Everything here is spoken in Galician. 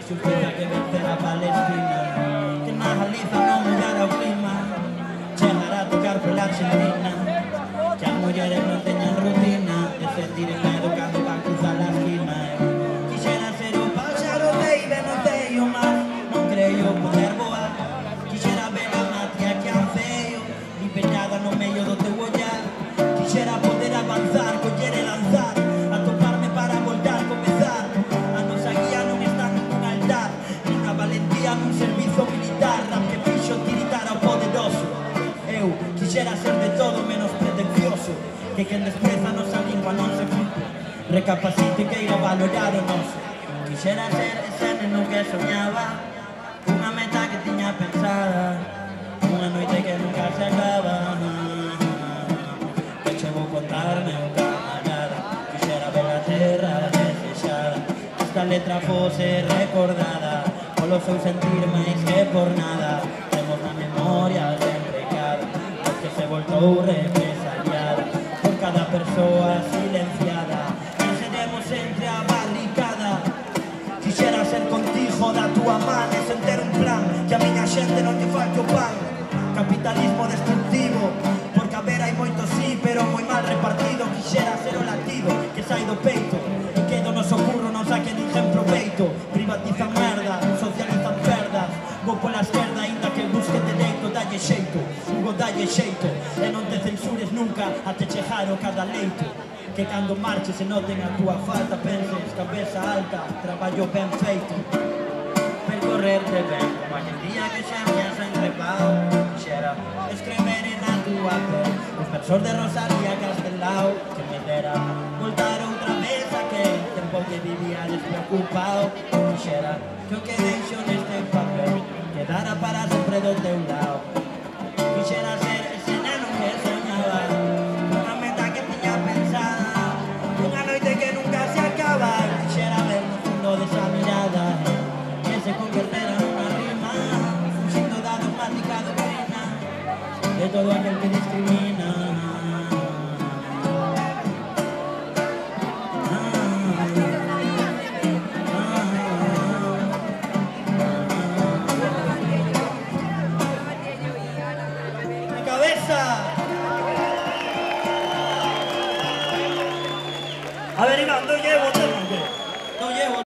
Justicia que vencerá Palestina, que na Galiza non mellara o clima, chegará a tocar pola Argentina, que as mulleres non teñan rutina de sentir el medo cando van cruzar la esquina. Quixera ser o páxaro baby, non teño máis, non creo poder voar. Quixera ver a matia que han feo, liberada no medio do teu ollar. Quixera poder avanzar, coller e lanzar, atoparme para voltar a comezar. A nosa guía non está nun altar, nin a valentía nun servizo militar, rap que fixo tiritar ao poderoso. Eu quixera ser de todo menos pretencioso, que quen despreza a nosa lingua non se flipe, recapacite e queira valorar o noso. Quixera ser ese neno que soñaba, unha meta que tiña pensada, unha noite que nunca se acaba. Que che vou contar, meu camarada, quixera ver a terra desexada, esta letra fose recordada, polo seu sentir máis que por nada. Temos na memoria sempre cada vez que se voltou represaliada por cada persoa silenciada, e seremos entre a barricada. Quixera ser contigo da túa man e sen ter un plan, que a miña xente non lle falte o pan. Capitalismo destructivo, porque a ver hai moito sí, pero moi mal repartido. Quixera ser o latido que sai do peito, e que do noso curro non saque ninguén proveito. Privatizan merda, socializan perdas, vou pola esquerda aínda que busque dereito. Dalle xeito, Hugo, dalle xeito, e non te censures nunca até chegar ao cada leito. Que cando marches se noten a túa falta, penses cabeza alta, traballo ben feito. Percorrerte ben, como aquel día que xa me has entrepao. Quixera escrever na túa pel os versos de Rosalía Castelao, que me dera voltar outra vez a aquel tempo que vivía despreocupado. Quixera que o que deixo neste papel quedara para sempre do teu lado. Quixera ser ese neno que soñaba, unha meta que tiña pensada, unha noite que nunca se acaba. Quixera ver no fundo desa mirada, que se convertera nunha rima, fuxindo da dogmática doutrina de todo aquel que discrimina. A ver, Iván, no llevo, no llevo.